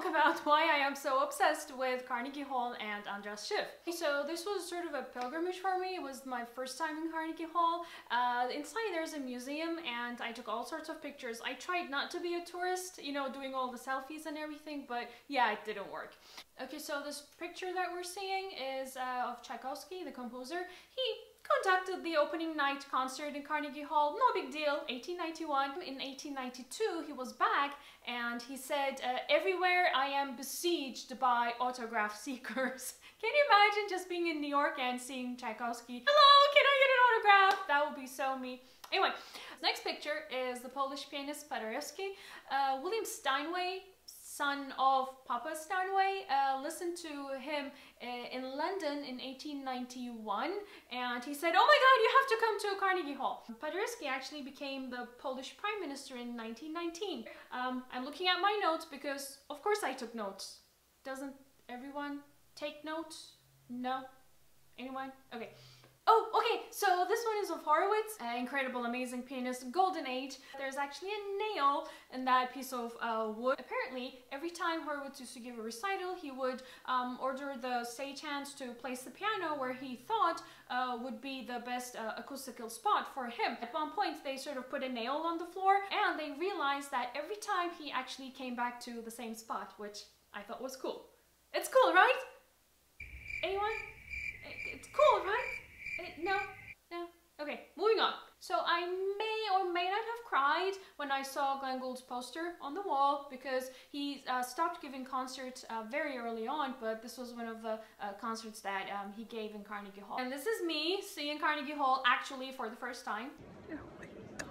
about why I am so obsessed with Carnegie Hall and Andras Schiff. So this was sort of a pilgrimage for me. It was my first time in Carnegie Hall. Inside there's a museum and I took all sorts of pictures. I tried not to be a tourist, you know, doing all the selfies and everything, but yeah, it didn't work. Okay, so this picture that we're seeing is of Tchaikovsky, the composer. He conducted the opening night concert in Carnegie Hall, no big deal, 1891. In 1892 he was back and he said, everywhere I am besieged by autograph seekers. Can you imagine just being in New York and seeing Tchaikovsky? Hello, can I get an autograph? That would be so me. Anyway, next picture is the Polish pianist Paderewski. William Steinway, son of Papa Steinway, listened to him in London in 1891 and he said, oh my god, you have to come to Carnegie Hall. Paderewski actually became the Polish Prime Minister in 1919. I'm looking at my notes because of course I took notes. Doesn't everyone take notes? No? Anyone? Okay. Oh, okay, so this one is of Horowitz, incredible, amazing pianist, golden age. There's actually a nail in that piece of wood. Apparently, every time Horowitz used to give a recital, he would order the stagehands to place the piano where he thought would be the best acoustical spot for him. At one point, they sort of put a nail on the floor, and they realized that every time he actually came back to the same spot, which I thought was cool. It's cool, right? Anyone? It's cool, right? No? No? Okay, moving on. So I may or may not have cried when I saw Glenn Gould's poster on the wall because he stopped giving concerts very early on, but this was one of the concerts that he gave in Carnegie Hall. And this is me seeing Carnegie Hall actually for the first time. Oh my god.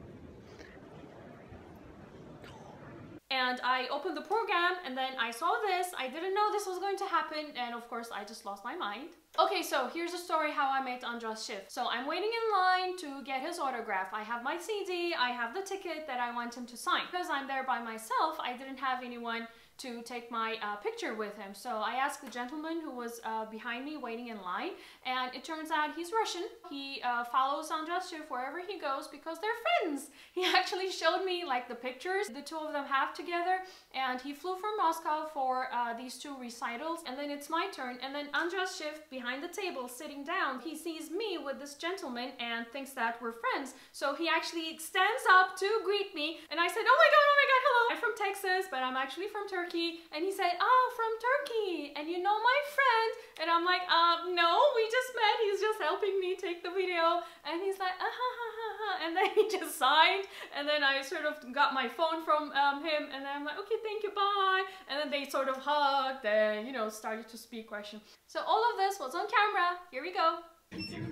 And I opened the program and then I saw this. I didn't know this was going to happen and of course I just lost my mind. Okay, so here's a story how I met Andras Schiff. So I'm waiting in line to get his autograph. I have my CD, I have the ticket that I want him to sign. Because I'm there by myself, I didn't have anyone to take my picture with him. So I asked the gentleman who was behind me waiting in line, and it turns out he's Russian. He follows Andras Schiff wherever he goes because they're friends. He actually showed me like the pictures the two of them have together, and he flew from Moscow for these two recitals, and then it's my turn, and then Andras Schiff behind the table sitting down, he sees me with this gentleman and thinks that we're friends. So he actually stands up to greet me, and I said, oh my god, hello. I'm from Texas, but I'm actually from Turkey. And he said, oh, from Turkey, and you know my friend? And I'm like, no, we just met, he's just helping me take the video. And he's like, and then he just signed, and then I sort of got my phone from him, and then I'm like, okay, thank you, bye. And then they sort of hugged and, you know, started to speak Russian. So all of this was on camera. Here we go. You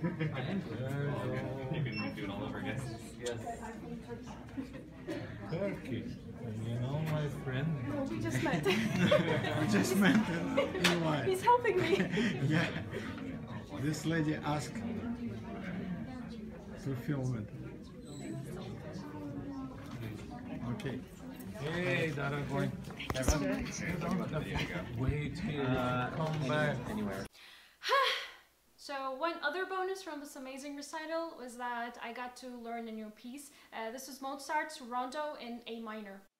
can do it all over again. Yes. Turkey. You know my friend? No, we just met. We just met. Anyway. He's helping me. Yeah. This lady asked to film it. Okay. Hey, дорогой. Wait here. Come back. Anywhere. So one other bonus from this amazing recital was that I got to learn a new piece. This is Mozart's Rondo in A minor.